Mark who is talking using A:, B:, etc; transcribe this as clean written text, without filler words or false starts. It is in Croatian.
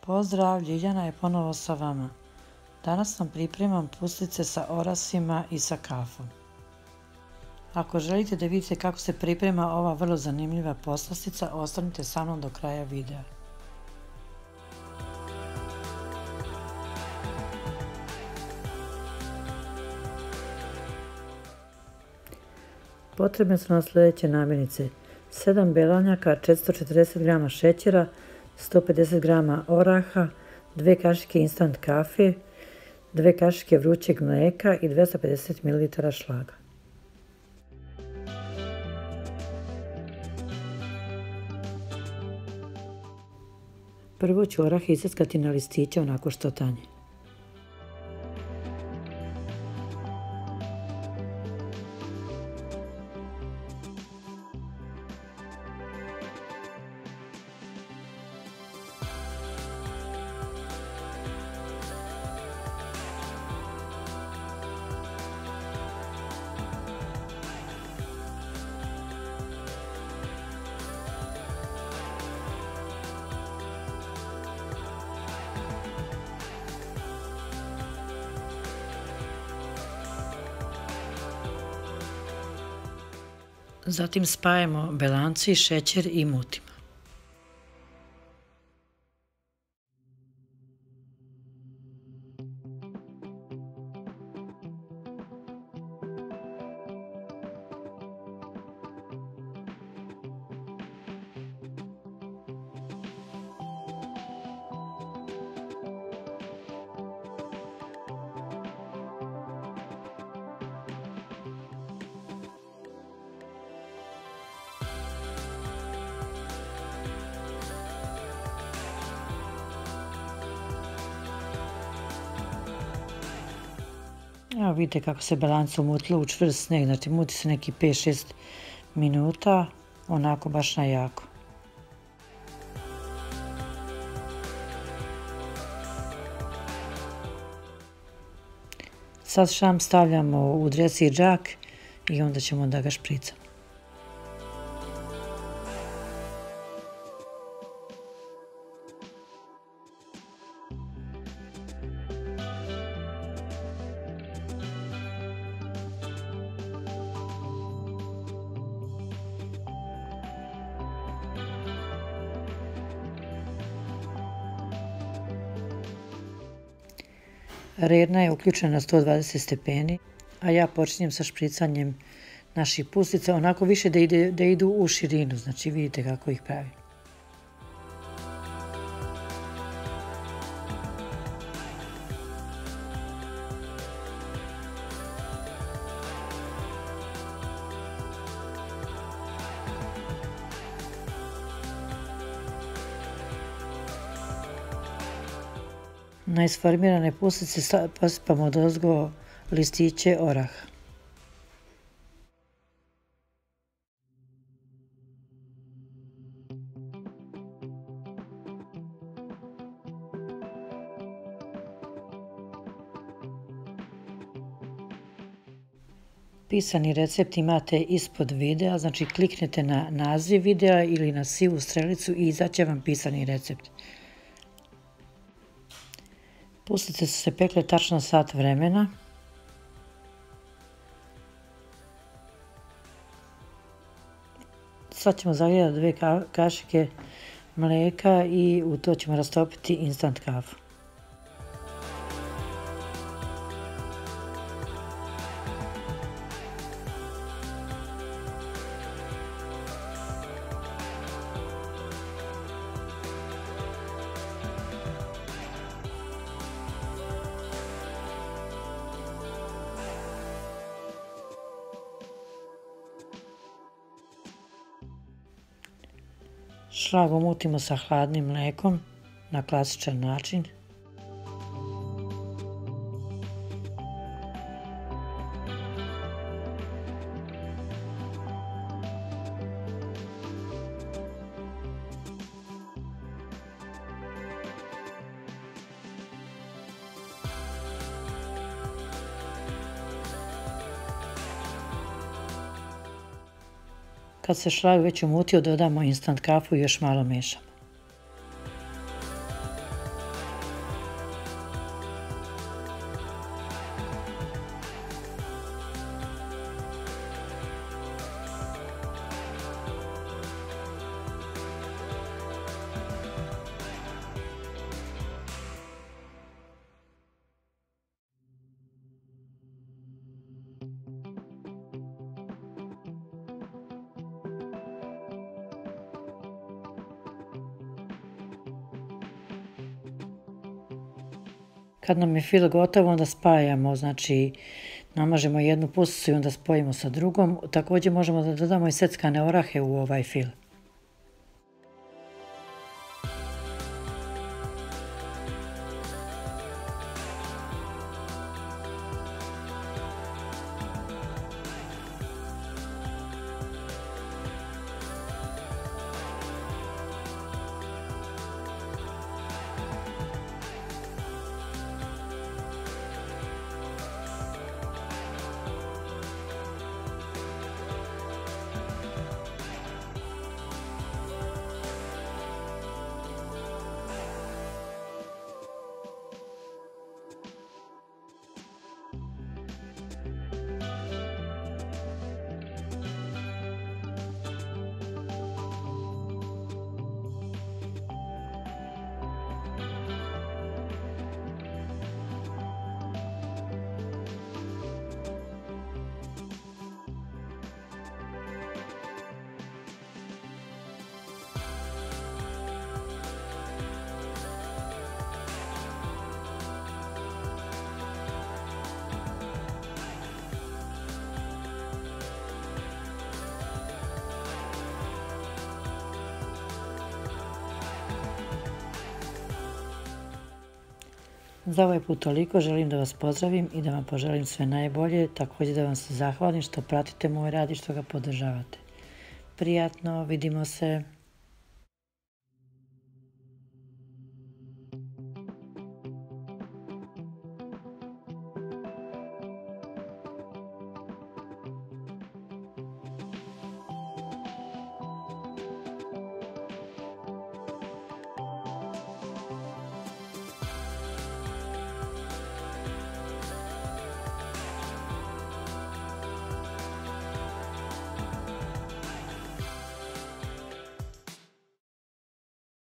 A: Pozdrav, Ljiljana je ponovo sa vama. Danas vam pripremam pustice sa orasima i sa kafom. Ako želite da vidite kako se priprema ova vrlo zanimljiva poslastica, ostanite sa mnom do kraja videa. Potrebne su nam sljedeće namirnice: 7 belanjaka, 440 g šećera, 150 g oraha, 2 kašike instant kafe, 2 kašike vrućeg mlijeka i 250 ml šlaga. Prvo ću orah isjeckati na listiće onako što tanje. Zatim spajamo belanci, šećer i mutimo. Evo vidite kako se belanca umutilo u čvrst sneg, znači muti se neki 5-6 minuta, onako baš na jako. Sad šam stavljamo u dresi džak i onda ćemo da ga špricamo. Rerna je uključena na 120 stepeni, a ja počinjem sa špricanjem naših pustica, onako više da idu u širinu, znači vidite kako ih pravim. Na isformirane pustice posipamo odozgo listiće oraha. Pisani recept imate ispod videa, znači kliknete na naziv videa ili na sivu strelicu i izaće vam pisani recept. Pustice su se pekle tačno sat vremena. Sad ćemo zagrijati 2 kašike mlijeka i u to ćemo rastopiti instant kafu. Šlag umutimo sa hladnim mlijekom na klasičan način. Kad se šlag već umutio, dodamo instant kafu i još malo mešamo. Kad nam je fil gotov, onda spajamo, znači namažemo jednu pusicu i onda spojimo sa drugom. Također možemo da dodamo i seckane orahe u ovaj fil. Za ovaj put toliko, želim da vas pozdravim i da vam poželim sve najbolje, također da vam se zahvalim što pratite moj rad i što ga podržavate. Prijatno, vidimo se.